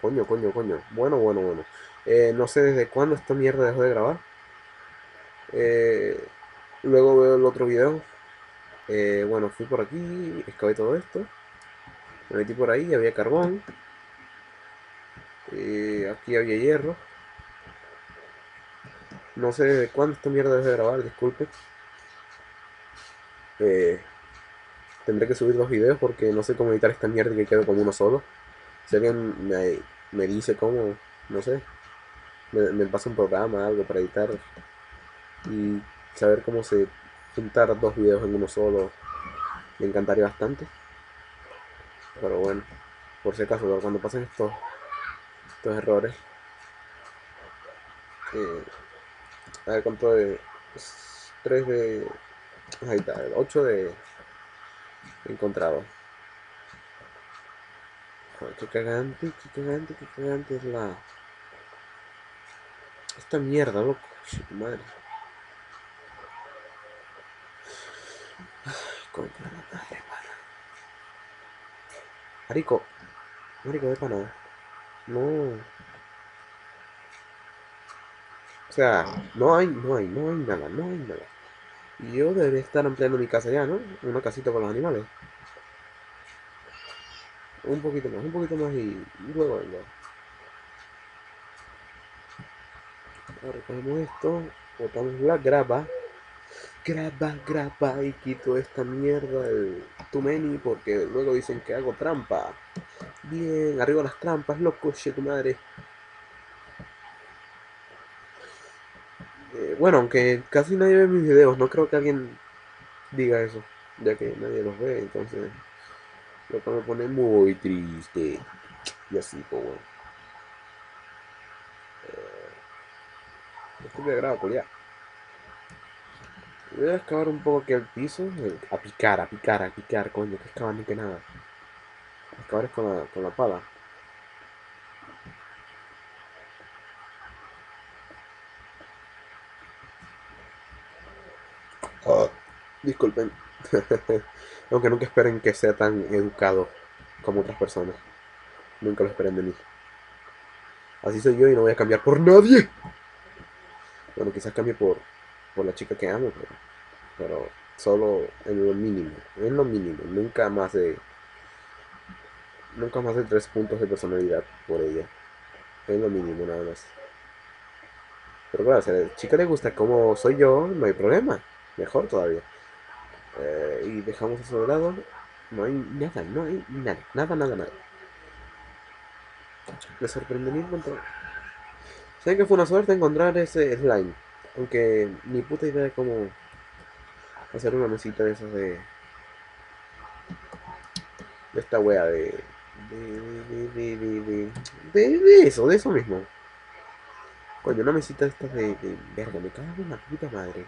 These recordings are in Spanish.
Coño. Bueno. No sé desde cuándo esta mierda dejó de grabar. Eh, Luego veo el otro video. Bueno, fui por aquí, excavé todo esto. Me metí por ahí, había carbón. Aquí había hierro. No sé desde cuándo esta mierda dejó de grabar, disculpe. Eh, Tendré que subir dos videos porque no sé cómo editar esta mierda y que quede como uno solo. Si alguien me dice cómo, no sé, me pasa un programa, algo para editar y saber cómo se juntar dos videos en uno solo, me encantaría bastante. Pero bueno, por si acaso, cuando pasen estos errores, eh, a ver cuánto de 3 de... Ahí está, 8 de encontrado. Joder, qué cagante es la... Esta mierda, loco. Shit, madre. Contra la madre, pana. Marico, de pana. No. O sea, no hay nada. Y yo debería estar ampliando mi casa ya, ¿no? Una casita para los animales. Un poquito más y luego vengo. Ahora recogemos esto, botamos la graba y quito esta mierda del Tumeni porque luego dicen que hago trampa. Bien, arriba las trampas, loco, che tu madre. Bueno, aunque casi nadie ve mis videos, no creo que alguien diga eso, ya que nadie los ve, entonces lo que me pone muy triste. Y así, pues bueno. Esto me agrada, culiar. Voy a excavar un poco aquí el piso. A picar, coño, que excavar ni que nada. Excavar es con la pala. Ah, disculpen. Aunque nunca esperen que sea tan educado como otras personas. Nunca lo esperen de mí. Así soy yo y no voy a cambiar por nadie. Bueno, quizás cambie por la chica que amo, pero solo en lo mínimo. En lo mínimo. Nunca más de 3 puntos de personalidad por ella. En lo mínimo nada más. Pero claro, si a la chica le gusta como soy yo, no hay problema. Mejor todavía. Y dejamos eso de lado. No hay nada. Me sorprendería encontrar. ¿Saben que fue una suerte encontrar ese slime? Aunque ni puta idea de cómo hacer una mesita de esas de esta wea de eso mismo. Coño, una mesita de estas verga, me cago en la puta madre.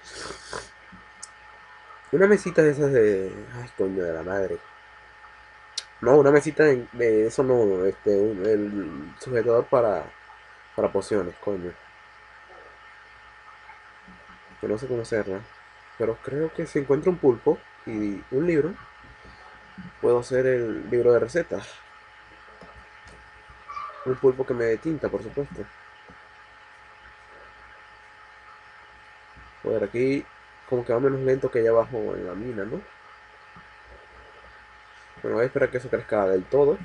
Una mesita de esas de. Ay, coño de la madre. No, una mesita de eso no, el sujetador para pociones, coño. Que no sé cómo hacerla. Pero creo que si encuentro un pulpo y un libro, puedo hacer el libro de recetas. Un pulpo que me dé tinta, por supuesto. Joder, aquí como que va menos lento que allá abajo en la mina, ¿no? Bueno, voy a esperar que eso crezca del todo.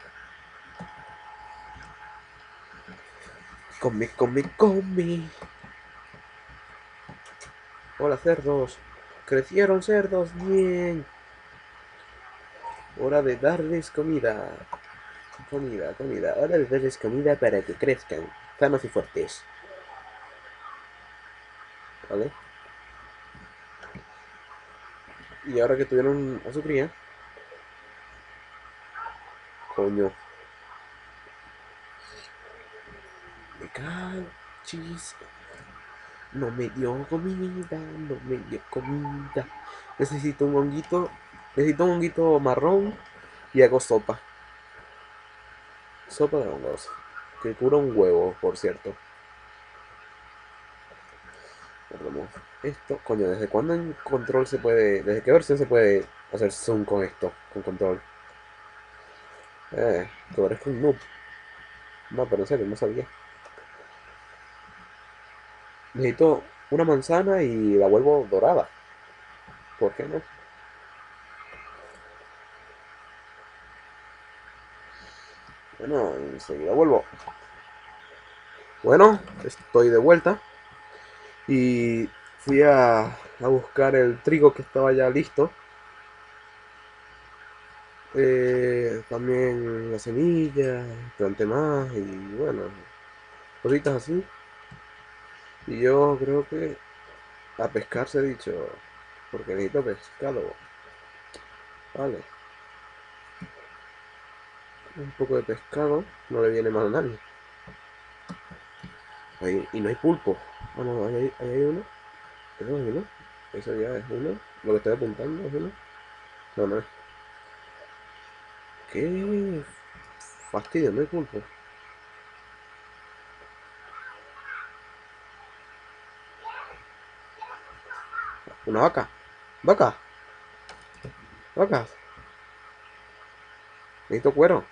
Come. Hola, cerdos. Crecieron cerdos, bien. Hora de darles comida. Comida. Hora de darles comida para que crezcan sanos y fuertes. ¿Vale? Y ahora que tuvieron a su cría, coño, me cachis. No me dio comida. Necesito un honguito, necesito un honguito marrón y hago sopa. Sopa de hongos, que cura un huevo, por cierto. Perdón. Esto, coño, ¿desde cuándo en control se puede, desde qué versión se puede hacer zoom con esto, con control? Tú eres un noob. No, pero en serio, no sabía. Necesito una manzana y la vuelvo dorada. ¿Por qué no? Bueno, enseguida vuelvo. Bueno, estoy de vuelta. Y fui a buscar el trigo que estaba ya listo. También las semillas, planté más y bueno, cositas así. Y yo creo que a pescar se ha dicho, porque necesito pescado. Vale, un poco de pescado no le viene mal a nadie. Y no hay pulpo. Ah, no, ahí hay uno. Eso es uno. Eso ya es uno. Lo que estoy apuntando es uno. No, no es. ¿Qué fastidio? No hay pulpo. Una vaca. Vaca. Vacas. Necesito cuero.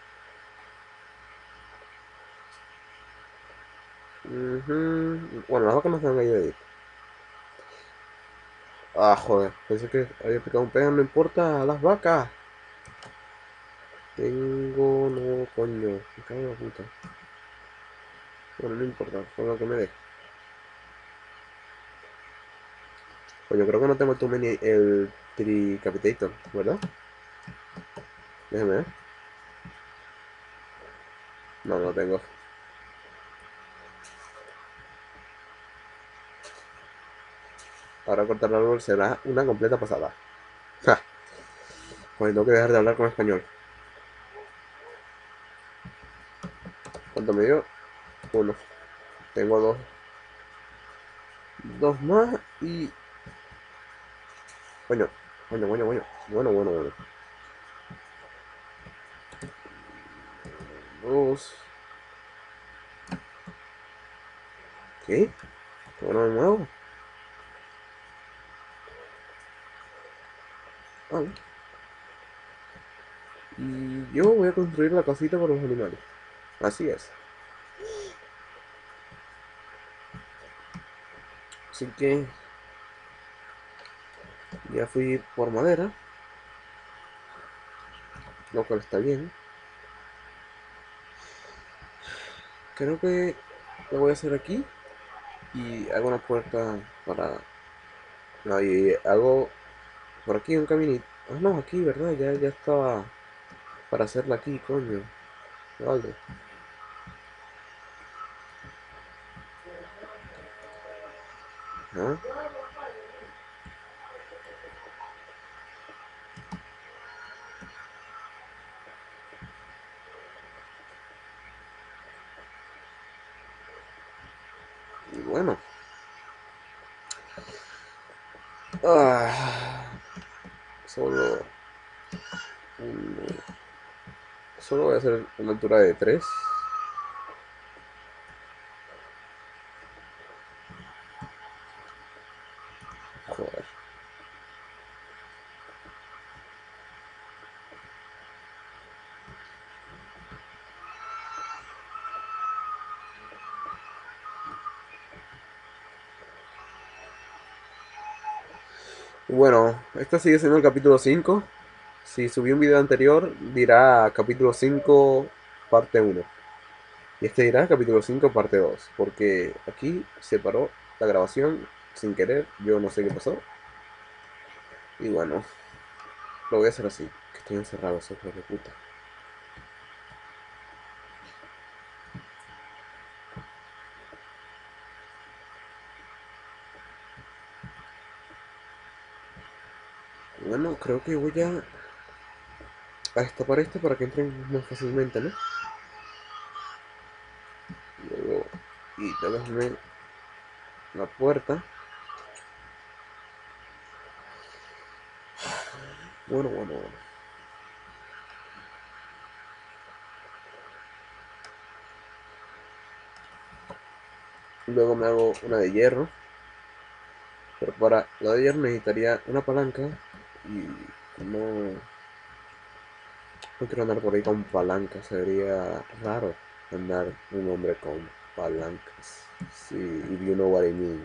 Ujú. Bueno, las vacas no están ahí de ahí. Ah, joder. Pensé que había picado un pez. No importa. Las vacas. Tengo... No, coño. Me cago en la puta. Bueno, no importa. Con lo que me dé. Pues yo creo que no tengo el Tricapitator, ¿verdad? Déjame ver. No, no lo tengo. Ahora cortar el árbol será una completa pasada. Ja. Pues tengo que dejar de hablar con español. ¿Cuánto me dio? Uno. Tengo dos. Dos más y... Coño. Coño, coño, coño. Bueno, bueno, bueno. Dos. ¿Qué? Bueno, de nuevo. Vale. Y yo voy a construir la casita para los animales. Así es. Así que ya fui por madera, lo cual está bien. Creo que lo voy a hacer aquí y hago una puerta para... No, y hago por aquí un caminito. Ah, no, aquí, ¿verdad? Ya estaba para hacerla aquí, coño. Vale. Ah, y bueno. Ah, solo... un- Solo voy a hacer una altura de 3. Joder. Bueno, este sigue siendo el capítulo 5. Si subí un video anterior, dirá capítulo 5 parte uno. Y este dirá capítulo 5 parte 2. Porque aquí se paró la grabación sin querer. Yo no sé qué pasó. Y bueno, lo voy a hacer así. Que estoy encerrado, soy hijo de puta. Bueno, creo que voy a destapar esto para que entren más fácilmente, ¿no? Luego, y déjame la puerta. Bueno, bueno, bueno. Luego me hago una de hierro. Pero para la de hierro necesitaría una palanca. Y no quiero andar por ahí con palanca. Se vería raro. andar un hombre con palancas. Sí, if you know what I mean.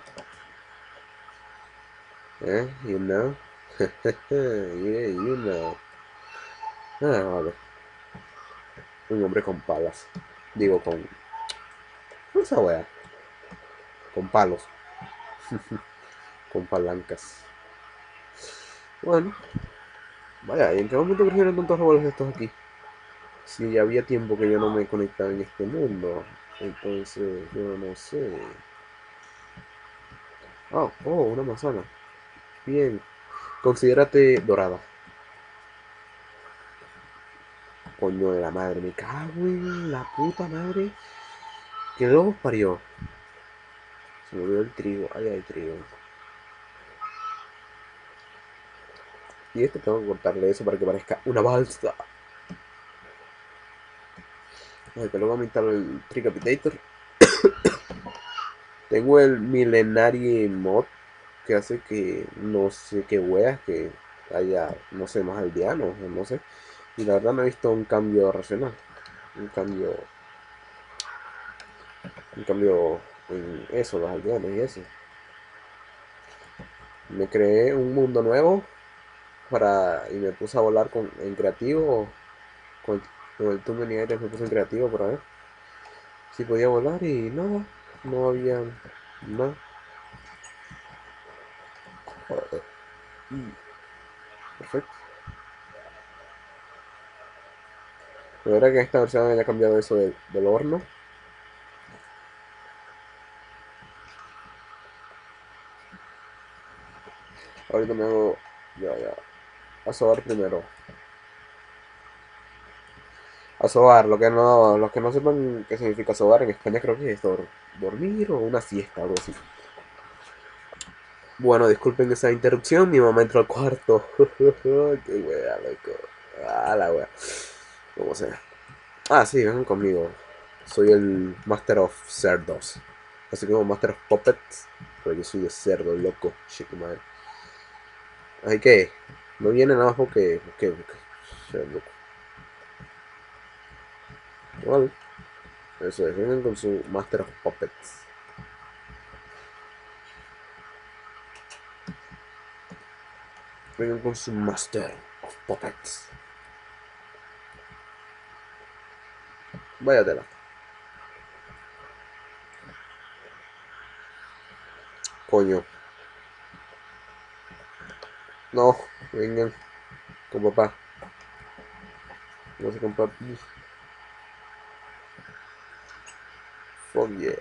You know? Yeah, you know. Ah, vale. Un hombre con palas. Digo, con... esa wea. Con palos. Con palancas. Bueno. Vaya, ¿y en qué momento surgieron tantos revuelos de estos aquí? Si ya había tiempo que yo no me conectaba en este mundo. Entonces, yo no sé. Oh, una manzana. Bien. Considérate dorada. Coño de la madre, me cago en la puta madre. Que luego parió. Se me olvidó el trigo. Ay, hay trigo. Y este tengo que cortarle eso para que parezca una balsa. Ay, que luego voy a instalar el Tricapitator. Tengo el Millenary Mod que hace que no sé qué weas, que haya, no sé, más aldeanos, o no sé. Y la verdad no he visto un cambio racional. Un cambio. Un cambio en eso, los aldeanos y eso. Me creé un mundo nuevo y me puse a volar en creativo. Con, con el Tomb Raider me puse en creativo para ver si podía volar y nada. No había nada. Joder. Perfecto. La verdad que en esta versión haya cambiado eso del horno. Ahorita me hago. Ya. A sobar primero. A sobar, los que no sepan qué significa sobar en España creo que es dormir o una siesta, algo así. Bueno, disculpen esa interrupción, mi mamá entró al cuarto. Qué wea, loco. Ah, la wea. Como sea. Ah, sí, vengan conmigo. Soy el Master of Cerdos. Así como Master of Puppets. Pero yo soy de cerdo, loco. Shit, madre. Así que, no viene nada más porque. Ser loco. Vale. Eso es, vengan con su Master of Puppets. Vengan con su Master of Puppets. Váyatela. Coño. No, vengan con papá. No sé con papi. Fuck yeah.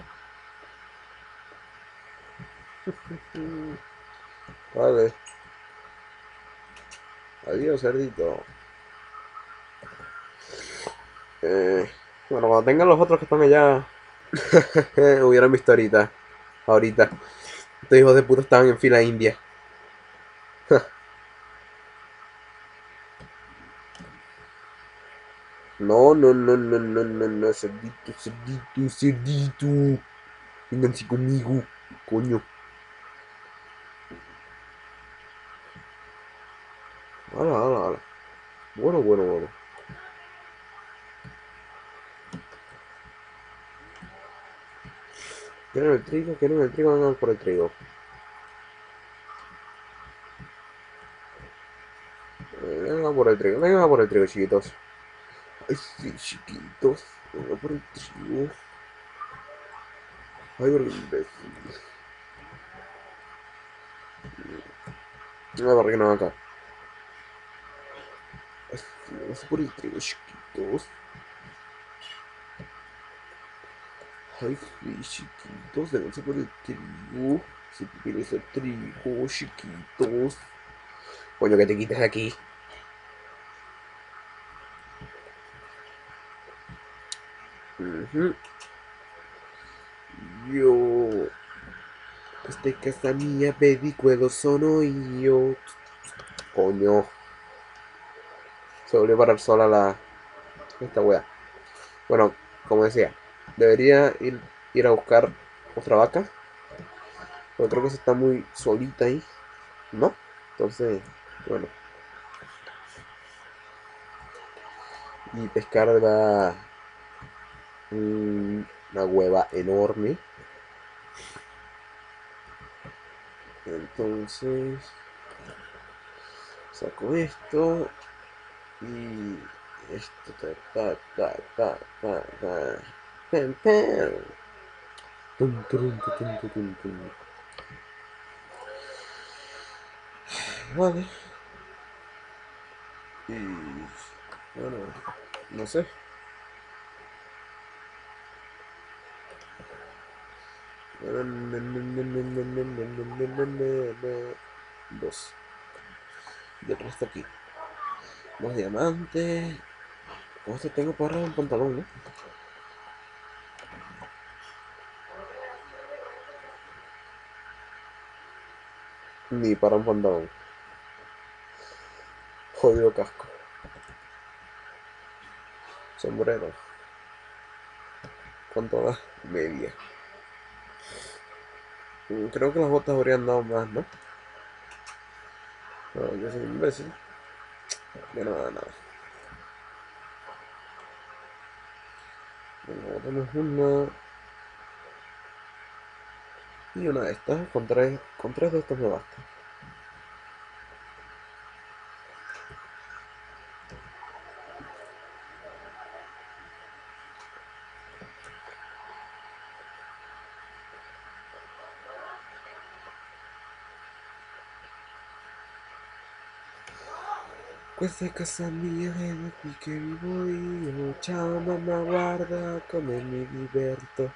Vale. Adiós, cerdito. Eh, bueno, cuando tengan los otros que están allá, hubieran visto ahorita. Ahorita. Estos hijos de puta estaban en fila india. No, cerdito. Vénganse conmigo, coño. Hala. Bueno. ¿Quieren el trigo? Vengan por el trigo. Vengan por el trigo, chiquitos. Ay, sí, chiquitos. Vengan por el trigo. Ay, por el imbécil. No, ¿para qué no acá? Ay, sí, vengan por el trigo, chiquitos. Ay, sí, chiquitos. Vengan por el trigo. Si tú quieres el trigo, chiquitos. Coño, que te quites de aquí. Ujú. Yo. Questa è casa mia, baby, quello sono io. Coño. Se volvió a parar sola esta wea. Bueno, como decía, debería ir a buscar otra vaca. Porque creo que se está muy solita ahí. ¿No? Entonces, bueno. Y pescar una hueva enorme. Entonces saco esto y esto pam, pam. Tum, turum, tutum, tutum, tum. Vale. Y bueno, no sé. Dos. Y el resto aquí. Más diamantes. Con esto tengo para un pantalón, ¿no? Ni para un pantalón. Jodido casco. Sombrero. ¿Cuánto da? Media. Creo que las botas habrían dado más, ¿no? No, yo soy un imbécil. De nada, nada. Bueno, botamos una. Y una de estas. Con tres de estas me basta. Questa è casa mia ed è qui che vivo io. Ciao mamma, guarda come mi diverto.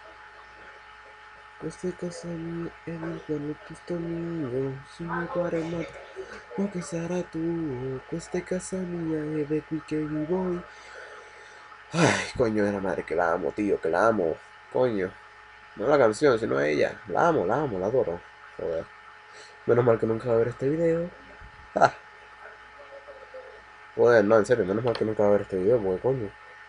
Questa è casa mia ed il piano è tutto mio. Sul mio cuore ma che sarà tuo. Questa è casa mia ed è qui che vivo io. Ay, coño de la madre, que la amo, tío, que la amo. Coño. No la canción, sino ella. La amo, la adoro. Joder. Menos mal que nunca va a ver este video. Ah, joder, no, en serio, menos mal que nunca va a ver este video, porque coño.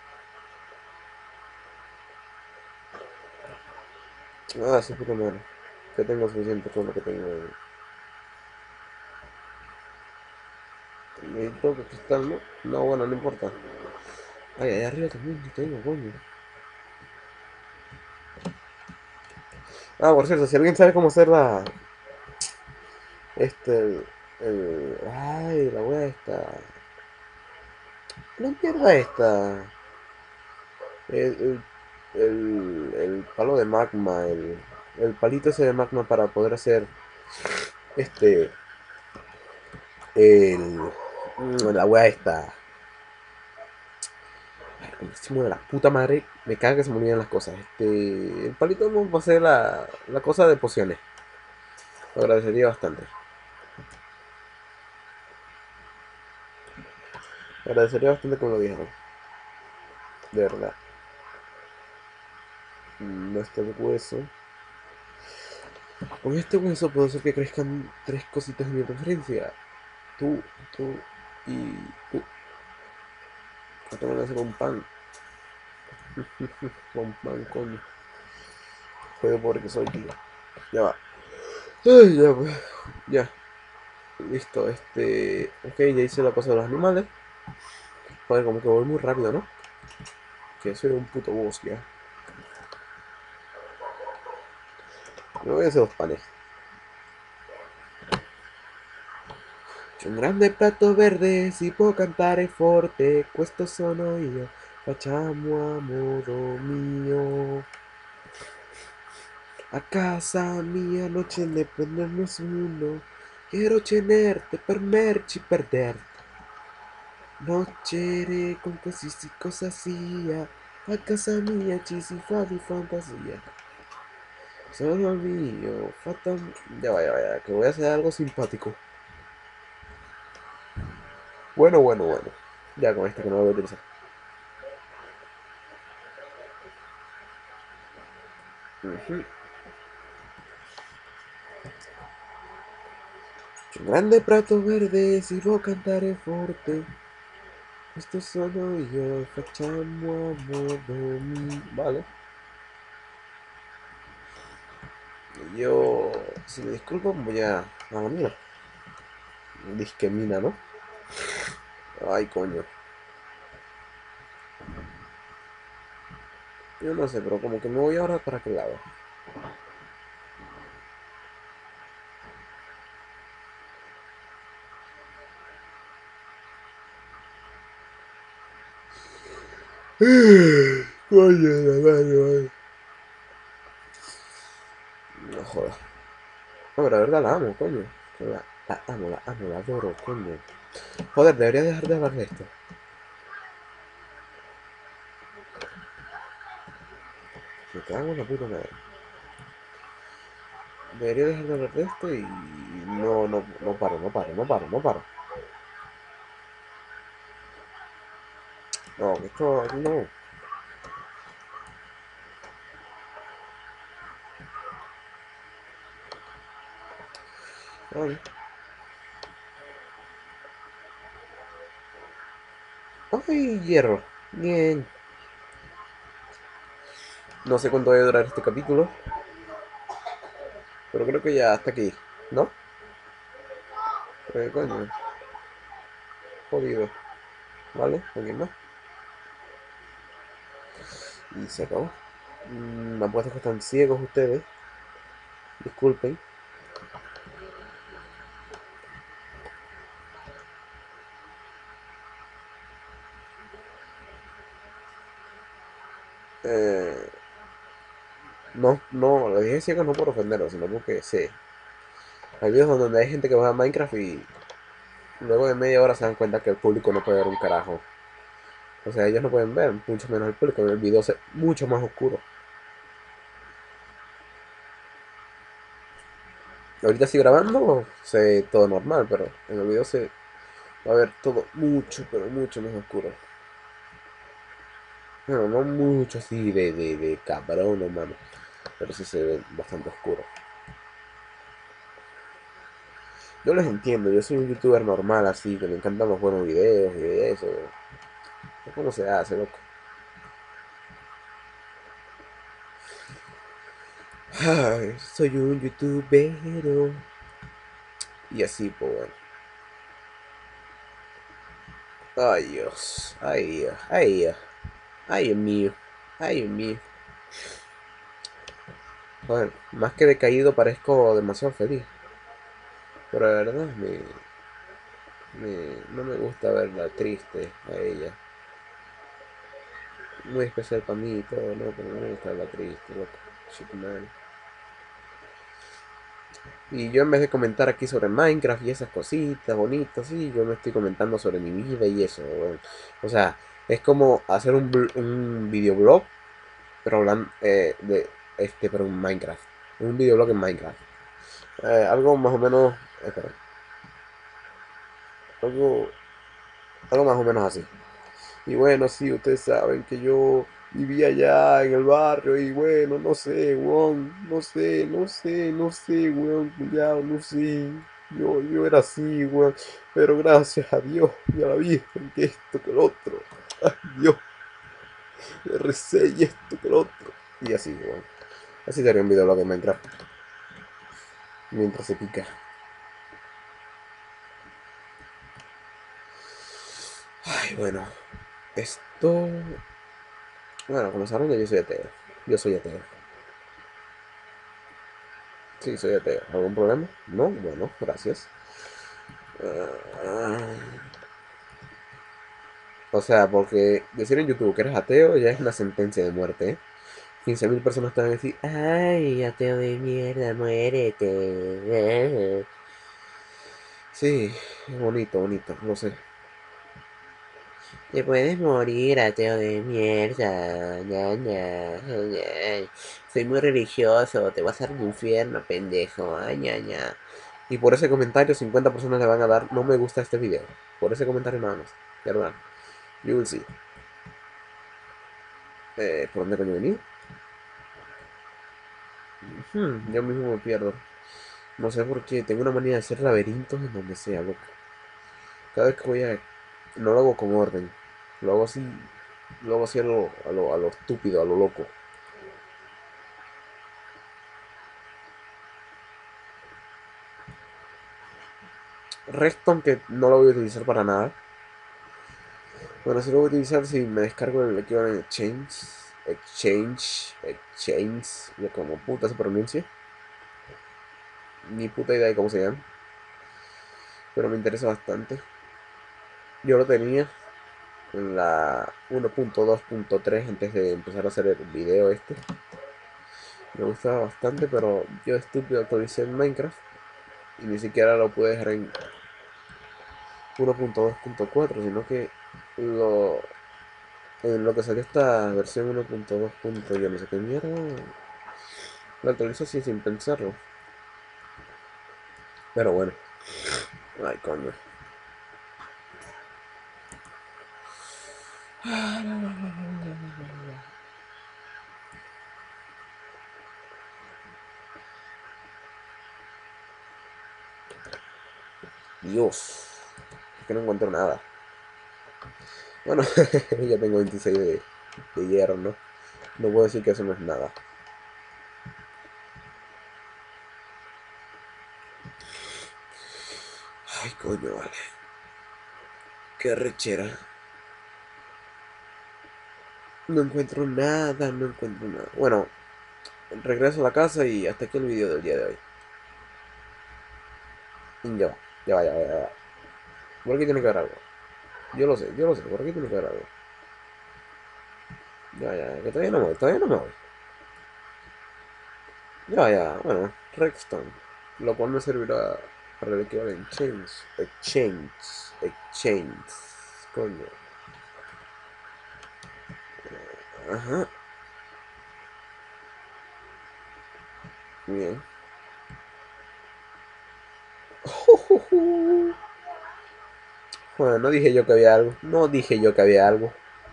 Ah, sí, puta madre. Que tengo suficiente con lo que tengo. Necesito que cristal, ¿no? No, bueno, no importa. Ay, allá arriba también lo tengo, coño. Ah, por cierto, si alguien sabe cómo hacer la... Ay, la wea esta... La mierda esta... El, el palo de magma, el palito ese de magma para poder hacer... Este... El... La wea esta... Como de la puta madre, me caga que se me olviden las cosas. El palito no va a hacer la cosa de pociones. Lo agradecería bastante. Agradecería bastante que me lo dijeran. De verdad. No está el hueso. Con este hueso puedo hacer que crezcan tres cositas de mi preferencia. Tú, tú y tú. Ahora van a hacer un pan. Con pan, coño. Joder, pobre que soy, tío. Ya va. Ay, ya, pues. Ya. Listo, Ok, ya hice la cosa de los animales. Joder, como que voy muy rápido, ¿no? Que soy un puto boss ya. Me voy a hacer dos panes. C'è un grande prato verde, si può cantare forte, questo sono io, facciamo a modo mio. A casa mia non ce ne prende nessuno, quiero tenerte per merci perderte. Noche con qualsiasi cosa sia, a casa mia ci si fa di fantasia. Sono mio, fatta... Ya, que voy a hacer algo simpático. Bueno. Ya con este que no lo voy a utilizar. Ujú. C'è un grande prato verde, si può cantare forte. Questo sono io, facciamo a modo mio. Vale. Yo, si me disculpan, voy a la mía. Disquemina, ¿no? Ay, coño. Yo no sé, pero como que me voy ahora para aquel lado. Coño, la madre, no jodas. No, pero la verdad la amo, coño. La adoro, coño. Joder, debería dejar de hablar de esto. Me cago en la puta madre. Debería dejar de hablar de esto y no paro. No, que esto no. Ay, ay, hierro. Bien. No sé cuánto va a durar este capítulo, pero creo que ya hasta aquí, ¿no? Coño, jodido. ¿Vale? ¿Alguien más? Y se acabó. Me apuesto que están ciegos ustedes. Disculpen. Eh, no, no, lo dije ciegos no por ofenderlos, sino porque sé. Hay videos donde hay gente que juega Minecraft y luego de media hora se dan cuenta que el público no puede ver un carajo. O sea, ellos no pueden ver, mucho menos el público. El video es mucho más oscuro. Ahorita estoy grabando, se todo normal, pero en el video se va a ver todo mucho, pero mucho más oscuro. Bueno, no mucho así de cabrón, hermano, pero sí se ve bastante oscuro. Yo les entiendo, yo soy un youtuber normal así, que me encantan los buenos videos y eso. ¿Cómo se hace, loco? Ay, soy un youtubero. Y así, pues bueno. Ay, Dios. Ay, Dios. Ay, Dios. Ay, Dios mío. Ay, Dios mío. Joder, más que decaído parezco demasiado feliz. Pero la verdad no me gusta verla triste a ella. Muy especial para mí y todo, ¿no? Pero no me gusta verla triste, loco. Shit, man. Y yo en vez de comentar aquí sobre Minecraft y esas cositas bonitas, sí, yo me estoy comentando sobre mi vida y eso, weón. O sea, es como hacer un videoblog, pero hablando pero en Minecraft. Un videoblog en Minecraft. Algo más o menos, espera, algo, algo más o menos así. Y bueno, sí, ustedes saben que yo vivía allá en el barrio y bueno, no sé, weón, no sé, weón, culiao, no sé. Yo era así, weón, pero gracias a Dios y a la Virgen, que esto, que lo otro. Ay, Dios, le recé y esto, que lo otro. Y así, weón. Así sería un video de Minecraft mientras se pica. Ay, bueno, esto. Bueno, como saben, yo soy ateo. Yo soy ateo. Sí, soy ateo. ¿Algún problema? No, bueno, gracias. Ah, o sea, porque decir en YouTube que eres ateo ya es una sentencia de muerte, ¿eh? 15.000 personas te van a decir, ay, ateo de mierda, muérete. Sí, es bonito, bonito, lo sé. Te puedes morir, ateo de mierda. Ña. Soy muy religioso, te vas a ir al infierno, pendejo. Ay, ña. Y por ese comentario 50 personas le van a dar no me gusta a este video. Por ese comentario nada más. ¿Verdad? You will see. ¿Por dónde coño venía? Yo mismo me pierdo. No sé por qué. Tengo una manía de hacer laberintos en donde sea, loco. Cada vez que voy a... No lo hago con orden. Lo hago así... Lo hago así a lo estúpido, a lo loco. Redstone que no lo voy a utilizar para nada. Bueno, sí lo voy a utilizar si me descargo el Equivalent Exchange. Exchange, como puta se pronuncia. Ni puta idea de cómo se llama, pero me interesa bastante. Yo lo tenía en la 1.2.3 antes de empezar a hacer el video este. Me gustaba bastante, pero yo estúpido actualicé en Minecraft y ni siquiera lo pude dejar en 1.2.4, sino que lo, en lo que salió esta versión 1.2. Yo no sé qué mierda, lo actualizo así sin pensarlo. Pero bueno, ay coño. Dios, es que no encuentro nada. Bueno, ya tengo 26 de hierro, ¿no? No puedo decir que eso no es nada. Ay, coño, vale. Qué rechera. No encuentro nada, no encuentro nada. Bueno, regreso a la casa y hasta aquí el video del día de hoy. Y ya va, ya va, ya va, ya va. Por aquí tiene que haber algo. Yo lo sé, por aquí tiene que haber algo. Ya, ya, que todavía no me voy, todavía no me voy. Ya, ya, bueno, Redstone. Lo cual me servirá para el equivalente. Exchange. Coño. Ajá, bien. Bueno, no dije yo que había algo. No dije yo que había algo.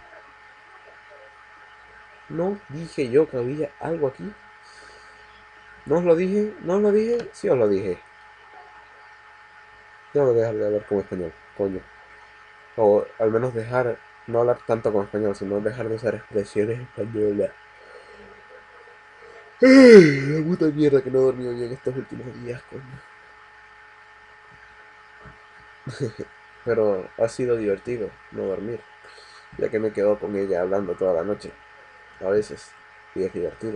No dije yo que había algo aquí. ¿No os lo dije? ¿No os lo dije? Sí os lo dije. Tengo que dejar de hablar como español, coño. O al menos dejar, no hablar tanto como español, sino dejar de usar expresiones españolas. La puta mierda que no he dormido bien estos últimos días, coño. Pero ha sido divertido no dormir, ya que me quedo con ella hablando toda la noche, a veces, y es divertido.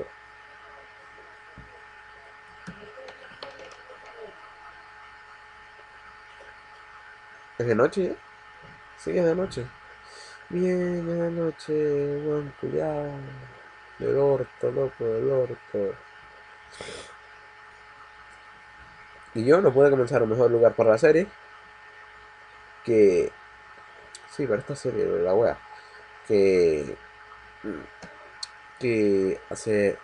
¿Es de noche ya? Sí, es de noche. Bien, es de noche, buen culiao. Del orto, loco, del orto. Y yo no pude comenzar un mejor lugar para la serie que... Sí, para esta serie, la wea. Que... Que hace...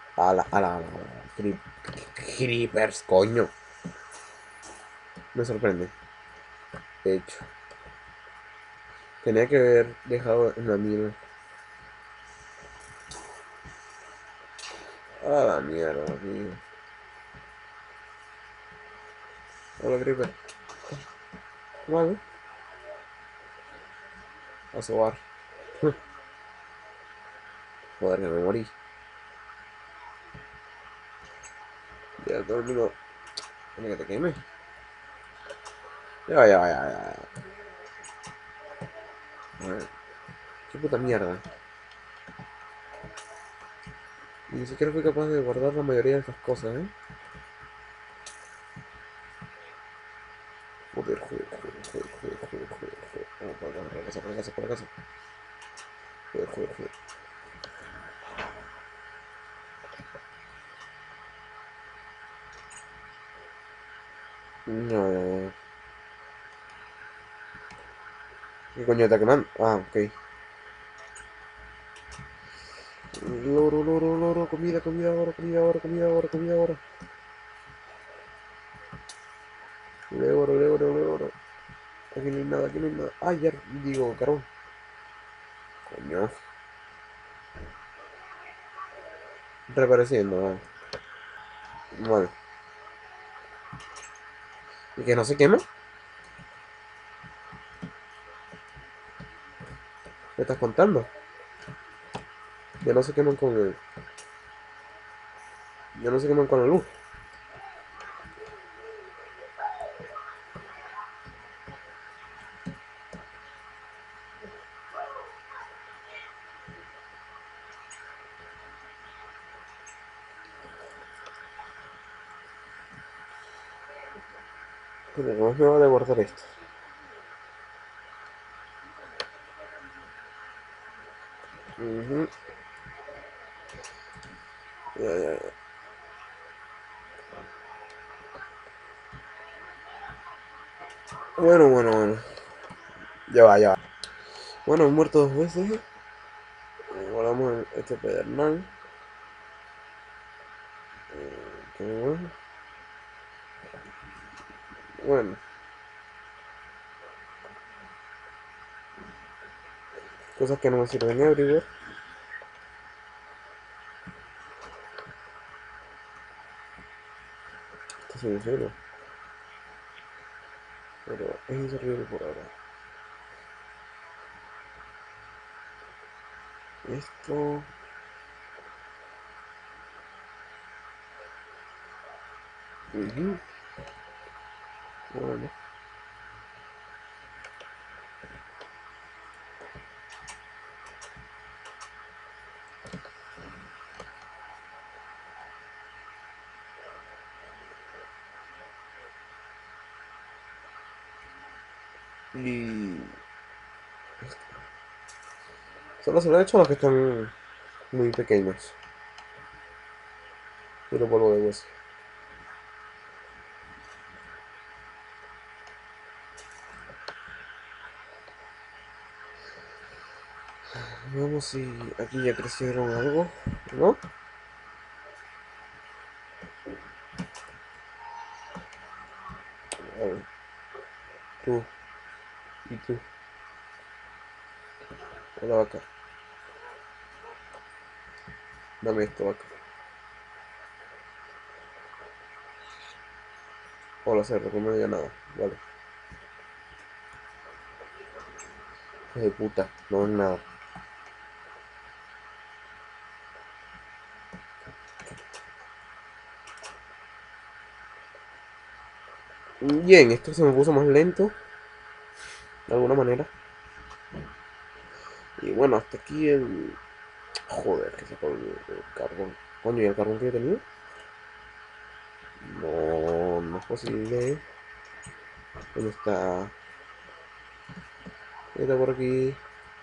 Creepers, coño. Me sorprende. De hecho. Tenía que haber dejado en la mina. A la mierda, tío. Hola, Creeper. Vale. A sobar. Joder, que me morí. Ya todo el mundo... Tiene que te queme. Ya, ya, ya, ya. A ver. Qué puta mierda. Y ni siquiera fui capaz de guardar la mayoría de estas cosas, ¿eh? Joder, joder, joder, joder, joder, joder, joder, joder. Vamos por la casa, por la casa, por la casa. Joder, joder, joder. No, no, no. ¿Qué coño está quemando? Ah, ok. Loro, loro, loro, comida, comida, oro, comida, oro, comida, oro, comida, oro. Le oro, le oro, le oro. Aquí no hay nada, aquí no hay nada. Ah, ya, digo, carbón. Coño. Reapareciendo, vale. Vale. ¿Y que no se quema? ¿Me estás contando? Ya no se queman con el... Ya no se queman con la luz. Pero ¿cómo me va a guardar esto? Ujú. Ya, ya, ya. Bueno, bueno, bueno. Ya va, ya va. Bueno, he muerto dos veces. Guardamos este pedernal. ¿Qué más? Bueno, cosas que no me sirven everywhere. Esto sí me sirve, pero es inservible por ahora. Esto. Ujú. Bueno. Y solo se lo he hecho a los que están muy pequeños. Puro polvo de hueso. Veamos si aquí ya crecieron algo, ¿no? A ver, tú y tú. Hola vaca. Dame esto, vaca. Hola cerdo, que no me diga nada. Vale. Hijo de puta, no es nada. Bien, esto se me puso más lento, de alguna manera. Y bueno, hasta aquí el... Joder, que se acabó el carbón. Coño, ¿y el carbón que yo tenía? No, no es posible. ¿Dónde está? Está por aquí.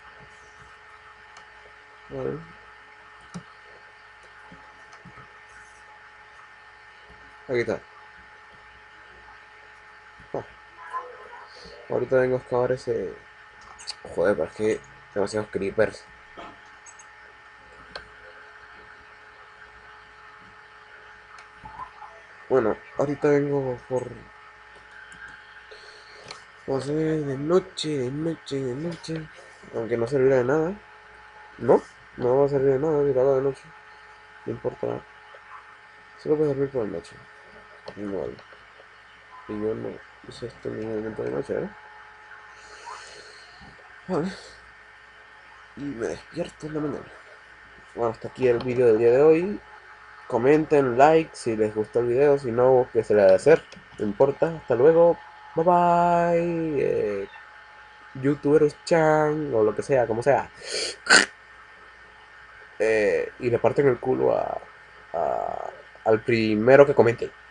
Vale. Aquí está. Ah, ahorita vengo a excavar ese... Joder, pero es que demasiados creepers. Bueno, ahorita vengo por... Vamos a ver, de noche, de noche, de noche. Aunque no servirá de nada. No, no va a servir de nada si lo hago de noche. No importa. Solo puede servir por la noche. Igual. Y yo no hice esto en ningún momento de noche, ¿eh? Vale. Y me despierto en la mañana. Bueno, hasta aquí el vídeo del día de hoy. Comenten, like si les gustó el video. Si no, ¿qué se le ha de hacer? No importa. Hasta luego. Bye bye. YouTuberos chan o lo que sea, como sea. Y le parten el culo al primero que comente.